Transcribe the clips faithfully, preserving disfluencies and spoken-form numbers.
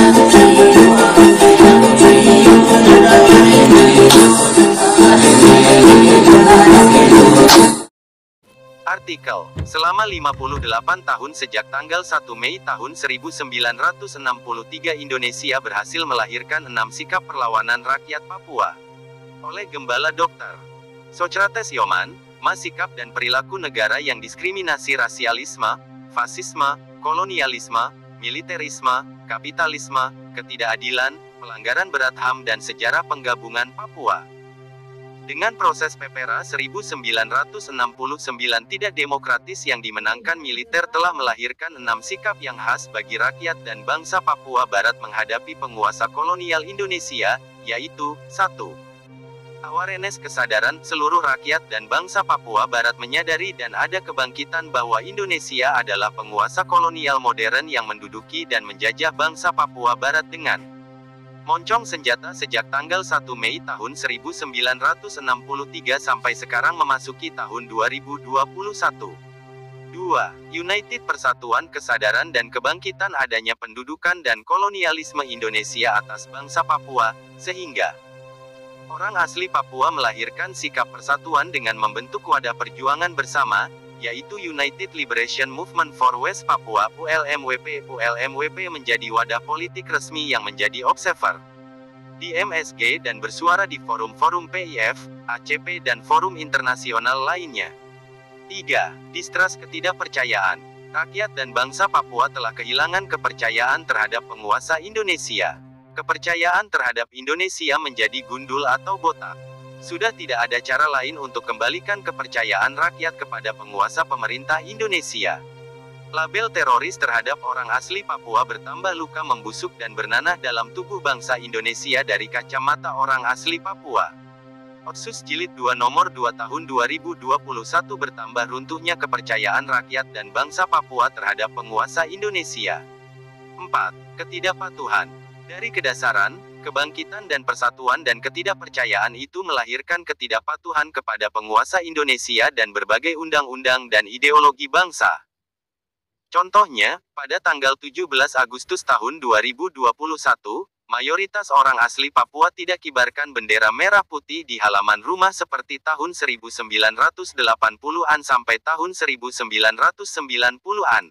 Artikel, selama lima puluh delapan tahun sejak tanggal satu Mei tahun seribu sembilan ratus enam puluh tiga Indonesia berhasil melahirkan enam sikap perlawanan rakyat Papua. Oleh Gembala Doktor Socrates Yoman, Ma sikap dan perilaku negara yang diskriminasi rasialisme, fasisme, kolonialisme, militerisme, kapitalisme, ketidakadilan, pelanggaran berat H A M dan sejarah penggabungan Papua. Dengan proses Pepera seribu sembilan ratus enam puluh sembilan tidak demokratis yang dimenangkan militer telah melahirkan enam sikap yang khas bagi rakyat dan bangsa Papua Barat menghadapi penguasa kolonial Indonesia, yaitu, satu. Awareness kesadaran seluruh rakyat dan bangsa Papua Barat menyadari dan ada kebangkitan bahwa Indonesia adalah penguasa kolonial modern yang menduduki dan menjajah bangsa Papua Barat dengan moncong senjata sejak tanggal satu Mei tahun seribu sembilan ratus enam puluh tiga sampai sekarang memasuki tahun dua ribu dua puluh satu. dua. United Persatuan Kesadaran dan Kebangkitan adanya pendudukan dan kolonialisme Indonesia atas bangsa Papua, sehingga orang asli Papua melahirkan sikap persatuan dengan membentuk wadah perjuangan bersama, yaitu United Liberation Movement for West Papua U L M W P. U L M W P menjadi wadah politik resmi yang menjadi observer di M S G dan bersuara di forum-forum P I F, A C P dan forum internasional lainnya. tiga. Distrust ketidakpercayaan. Rakyat dan bangsa Papua telah kehilangan kepercayaan terhadap penguasa Indonesia. Kepercayaan terhadap Indonesia menjadi gundul atau botak. Sudah tidak ada cara lain untuk kembalikan kepercayaan rakyat kepada penguasa pemerintah Indonesia. Label teroris terhadap orang asli Papua bertambah luka membusuk dan bernanah dalam tubuh bangsa Indonesia dari kacamata orang asli Papua. Otsus Jilid dua nomor dua tahun dua ribu dua puluh satu bertambah runtuhnya kepercayaan rakyat dan bangsa Papua terhadap penguasa Indonesia. empat. Ketidakpatuhan. Dari kedasaran, kebangkitan dan persatuan dan ketidakpercayaan itu melahirkan ketidakpatuhan kepada penguasa Indonesia dan berbagai undang-undang dan ideologi bangsa. Contohnya, pada tanggal tujuh belas Agustus tahun dua ribu dua puluh satu, mayoritas orang asli Papua tidak kibarkan bendera merah putih di halaman rumah seperti tahun seribu sembilan ratus delapan puluhan sampai tahun seribu sembilan ratus sembilan puluhan.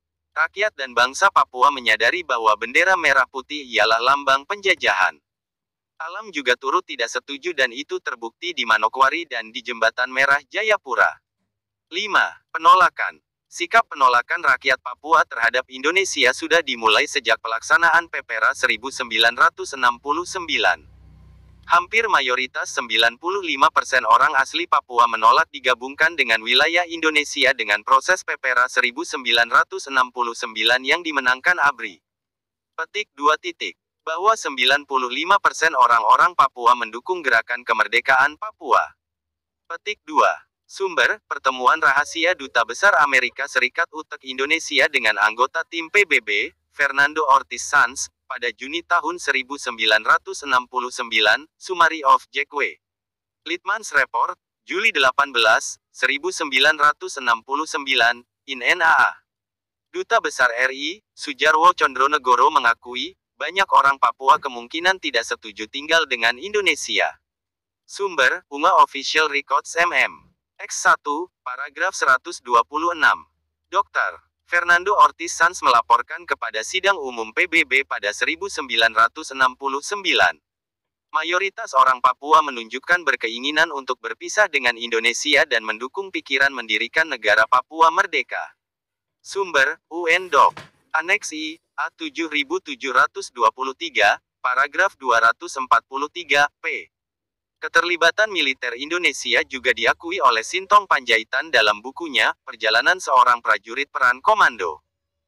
Rakyat dan bangsa Papua menyadari bahwa bendera merah putih ialah lambang penjajahan. Alam juga turut tidak setuju dan itu terbukti di Manokwari dan di Jembatan Merah Jayapura. lima. Penolakan. Sikap penolakan rakyat Papua terhadap Indonesia sudah dimulai sejak pelaksanaan Pepera seribu sembilan ratus enam puluh sembilan. Hampir mayoritas sembilan puluh lima persen orang asli Papua menolak digabungkan dengan wilayah Indonesia dengan proses Pepera seribu sembilan ratus enam puluh sembilan yang dimenangkan A B R I. Petik dua titik. Bahwa sembilan puluh lima persen orang-orang Papua mendukung gerakan kemerdekaan Papua. Petik dua. Sumber, pertemuan rahasia Duta Besar Amerika Serikat U T E K Indonesia dengan anggota tim P B B, Fernando Ortiz Sanz, pada Juni tahun seribu sembilan ratus enam puluh sembilan, Summary of Jack W. Littman's Report, Juli delapan belas, seribu sembilan ratus enam puluh sembilan, in N A A. Duta Besar R I, Sujarwo Condronegoro mengakui, banyak orang Papua kemungkinan tidak setuju tinggal dengan Indonesia. Sumber, Unga Official Records M M. X satu, paragraf seratus dua puluh enam. Doktor Fernando Ortiz Sanz melaporkan kepada Sidang Umum P B B pada seribu sembilan ratus enam puluh sembilan. Mayoritas orang Papua menunjukkan berkeinginan untuk berpisah dengan Indonesia dan mendukung pikiran mendirikan negara Papua merdeka. Sumber, U N Doc. Aneks I, A tujuh ribu tujuh ratus dua puluh tiga, paragraf dua ratus empat puluh tiga, p. Keterlibatan militer Indonesia juga diakui oleh Sintong Panjaitan dalam bukunya, Perjalanan Seorang Prajurit Peran Komando.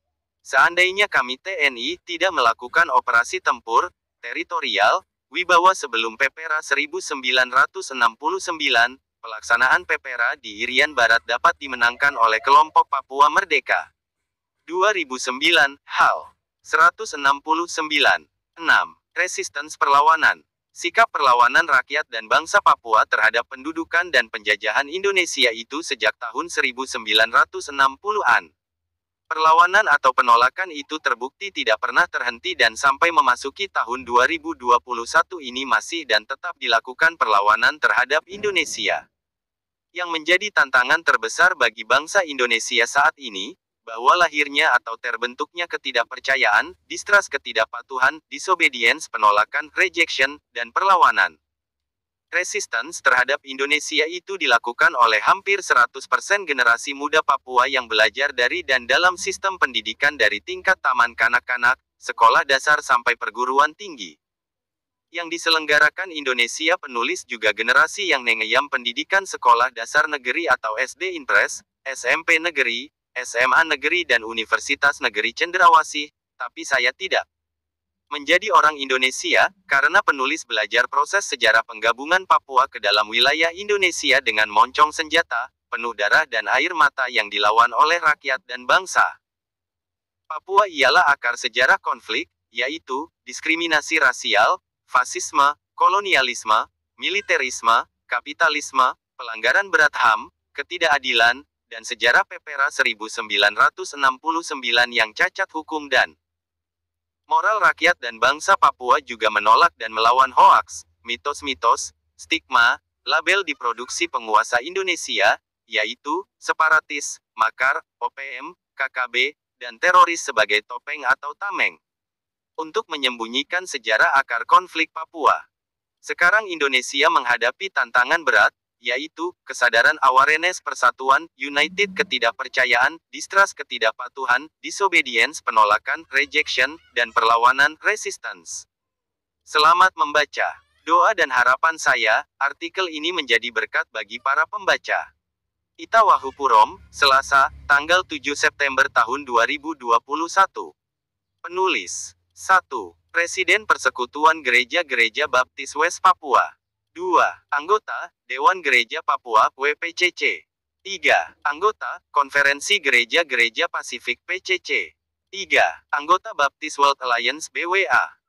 Seandainya kami T N I tidak melakukan operasi tempur, teritorial, wibawa sebelum Pepera seribu sembilan ratus enam puluh sembilan, pelaksanaan Pepera di Irian Barat dapat dimenangkan oleh kelompok Papua Merdeka. dua ribu sembilan, Hal. seratus enam puluh sembilan. enam. Resistance perlawanan. Sikap perlawanan rakyat dan bangsa Papua terhadap pendudukan dan penjajahan Indonesia itu sejak tahun seribu sembilan ratus enam puluhan. Perlawanan atau penolakan itu terbukti tidak pernah terhenti dan sampai memasuki tahun dua ribu dua puluh satu ini masih dan tetap dilakukan perlawanan terhadap Indonesia. Yang menjadi tantangan terbesar bagi bangsa Indonesia saat ini, bahwa lahirnya atau terbentuknya ketidakpercayaan, distrust ketidakpatuhan, disobedience penolakan, rejection, dan perlawanan. Resistance terhadap Indonesia itu dilakukan oleh hampir seratus persen generasi muda Papua yang belajar dari dan dalam sistem pendidikan dari tingkat taman kanak-kanak, sekolah dasar sampai perguruan tinggi. Yang diselenggarakan Indonesia penulis juga generasi yang nengeyam pendidikan sekolah dasar negeri atau S D Impres, S M P negeri, S M A negeri dan Universitas Negeri Cenderawasih, tapi saya tidak. Menjadi orang Indonesia, karena penulis belajar proses sejarah penggabungan Papua ke dalam wilayah Indonesia dengan moncong senjata, penuh darah dan air mata yang dilawan oleh rakyat dan bangsa. Papua ialah akar sejarah konflik, yaitu, diskriminasi rasial, fasisme, kolonialisme, militerisme, kapitalisme, pelanggaran berat H A M, ketidakadilan, dan sejarah Pepera seribu sembilan ratus enam puluh sembilan yang cacat hukum dan moral rakyat dan bangsa Papua juga menolak dan melawan hoaks, mitos-mitos, stigma, label diproduksi penguasa Indonesia, yaitu, separatis, makar, O P M, K K B, dan teroris sebagai topeng atau tameng. Untuk menyembunyikan sejarah akar konflik Papua. Sekarang Indonesia menghadapi tantangan berat, yaitu, kesadaran awareness persatuan, united ketidakpercayaan, distrust ketidakpatuhan, disobedience penolakan, rejection, dan perlawanan, resistance. Selamat membaca. Doa dan harapan saya, artikel ini menjadi berkat bagi para pembaca. Ita Wahupurom, Selasa, tanggal tujuh September tahun dua ribu dua puluh satu. Penulis. satu. Presiden Persekutuan Gereja-Gereja Baptis West Papua. dua. Anggota, Dewan Gereja Papua, W P C C. tiga. Anggota, Konferensi Gereja-Gereja Pasifik P C C. tiga. Anggota Baptist World Alliance B W A.